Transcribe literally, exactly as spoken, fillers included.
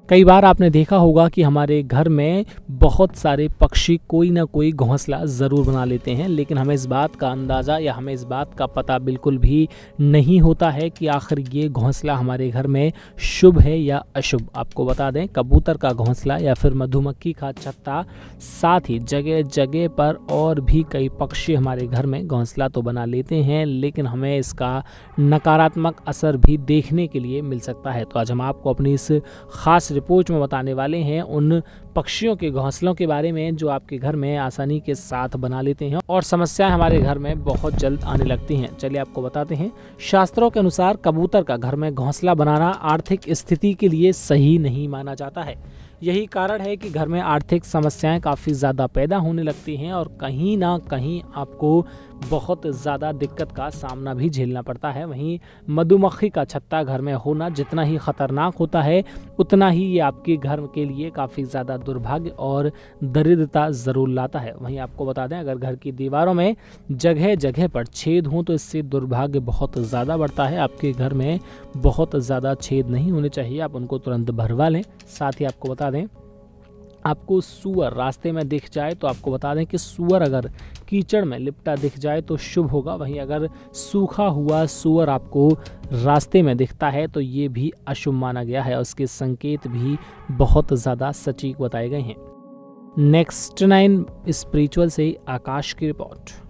कई बार आपने देखा होगा कि हमारे घर में बहुत सारे पक्षी कोई ना कोई घोंसला ज़रूर बना लेते हैं, लेकिन हमें इस बात का अंदाज़ा या हमें इस बात का पता बिल्कुल भी नहीं होता है कि आखिर ये घोंसला हमारे घर में शुभ है या अशुभ। आपको बता दें, कबूतर का घोंसला या फिर मधुमक्खी का छत्ता, साथ ही जगह जगह पर और भी कई पक्षी हमारे घर में घोंसला तो बना लेते हैं, लेकिन हमें इसका नकारात्मक असर भी देखने के लिए मिल सकता है। तो आज हम आपको अपनी इस खास रिपोर्ट में बताने वाले हैं उन पक्षियों के घोंसलों के बारे में जो आपके घर में आसानी के साथ बना लेते हैं और समस्याएं हमारे घर में बहुत जल्द आने लगती हैं। चलिए आपको बताते हैं। शास्त्रों के अनुसार कबूतर का घर में घोंसला बनाना आर्थिक स्थिति के लिए सही नहीं माना जाता है। यही कारण है कि घर में आर्थिक समस्याएं काफ़ी ज़्यादा पैदा होने लगती हैं और कहीं ना कहीं आपको बहुत ज़्यादा दिक्कत का सामना भी झेलना पड़ता है। वहीं मधुमक्खी का छत्ता घर में होना जितना ही खतरनाक होता है, उतना ही ये आपके घर के लिए काफ़ी ज़्यादा दुर्भाग्य और दरिद्रता ज़रूर लाता है। वहीं आपको बता दें, अगर घर की दीवारों में जगह जगह पर छेद हों तो इससे दुर्भाग्य बहुत ज़्यादा बढ़ता है। आपके घर में बहुत ज़्यादा छेद नहीं होने चाहिए, आप उनको तुरंत भरवा लें। साथ ही आपको बता दें, आपको सूअर रास्ते में दिख जाए तो आपको बता दें कि सूअर अगर कीचड़ में लिपटा दिख जाए तो शुभ होगा। वहीं अगर सूखा हुआ सूअर आपको रास्ते में दिखता है तो ये भी अशुभ माना गया है। उसके संकेत भी बहुत ज़्यादा सटीक बताए गए हैं। नेक्स्ट नाइन स्पिरिचुअल से आकाश की रिपोर्ट।